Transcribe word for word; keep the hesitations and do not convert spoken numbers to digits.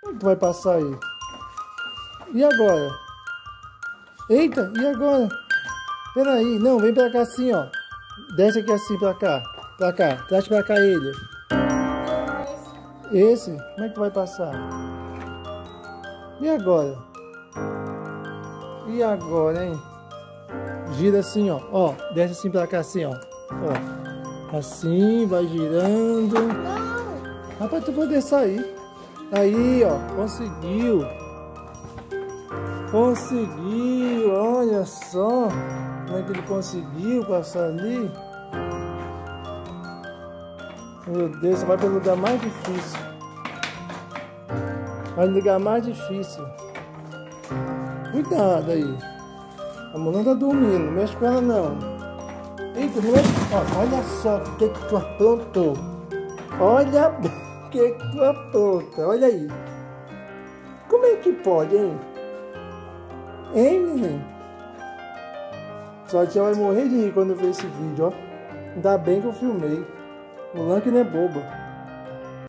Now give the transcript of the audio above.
Tu vai passar aí. E agora? Eita, e agora? Peraí, não, vem pra cá assim, ó. Desce aqui assim, pra cá. Pra cá, traz pra cá ele. Esse? Como é que tu vai passar? E agora? E agora, hein? Gira assim, ó. Ó, desce assim pra cá assim, ó. Ó. Assim, vai girando. Dá pra tu poder sair. Aí, ó. Conseguiu. Conseguiu. Olha só. Como é que ele conseguiu passar ali? Meu Deus, vai para o lugar mais difícil. Vai no lugar mais difícil. Cuidado aí. A mulher tá dormindo, não mexe com ela não. Eita, não mexe. Ó, olha só o que que tu aprontou. Olha o que que tu apronta. Olha aí. Como é que pode, hein? Hein, menino? Sua tia vai morrer de rir quando ver esse vídeo, ó. Ainda bem que eu filmei. O Mulan que não é boba.